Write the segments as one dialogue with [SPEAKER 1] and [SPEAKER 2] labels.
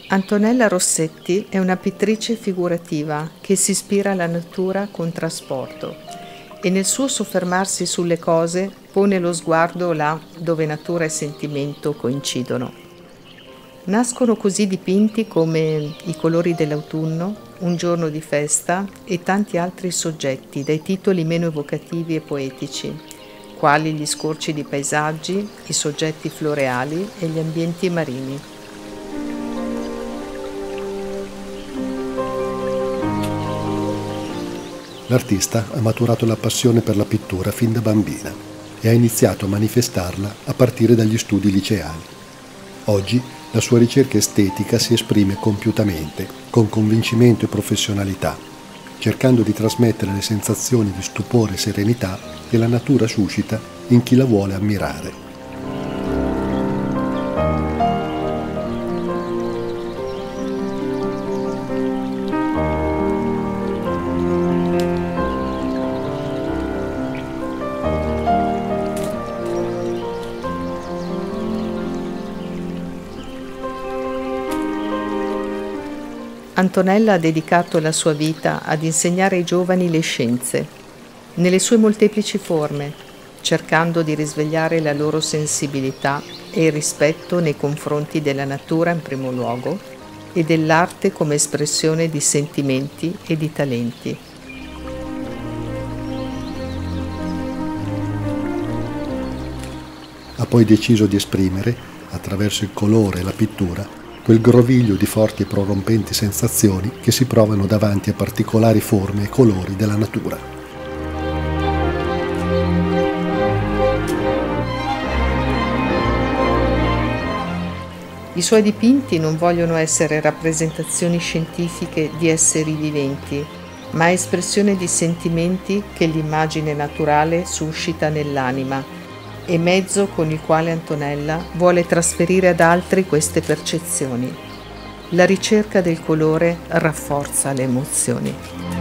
[SPEAKER 1] Antonella Rossetti è una pittrice figurativa che si ispira alla natura con trasporto e nel suo soffermarsi sulle cose pone lo sguardo là dove natura e sentimento coincidono. Nascono così dipinti come I colori dell'autunno, Un giorno di festa e tanti altri soggetti dai titoli meno evocativi e poetici, quali gli scorci di paesaggi, i soggetti floreali e gli ambienti marini.
[SPEAKER 2] L'artista ha maturato la passione per la pittura fin da bambina e ha iniziato a manifestarla a partire dagli studi liceali. Oggi la sua ricerca estetica si esprime compiutamente, con convincimento e professionalità, cercando di trasmettere le sensazioni di stupore e serenità che la natura suscita in chi la vuole ammirare.
[SPEAKER 1] Antonella ha dedicato la sua vita ad insegnare ai giovani le scienze, nelle sue molteplici forme, cercando di risvegliare la loro sensibilità e il rispetto nei confronti della natura in primo luogo e dell'arte come espressione di sentimenti e di talenti.
[SPEAKER 2] Ha poi deciso di esprimere, attraverso il colore e la pittura, quel groviglio di forti e prorompenti sensazioni che si provano davanti a particolari forme e colori della natura.
[SPEAKER 1] I suoi dipinti non vogliono essere rappresentazioni scientifiche di esseri viventi, ma espressione di sentimenti che l'immagine naturale suscita nell'anima e mezzo con il quale Antonella vuole trasferire ad altri queste percezioni. La ricerca del colore rafforza le emozioni.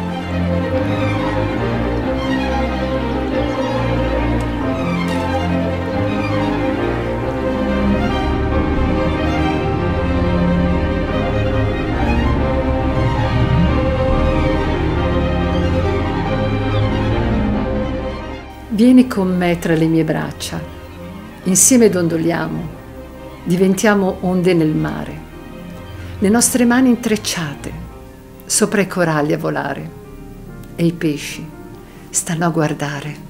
[SPEAKER 3] Vieni con me tra le mie braccia, insieme dondoliamo, diventiamo onde nel mare, le nostre mani intrecciate, sopra i coralli a volare, e i pesci stanno a guardare.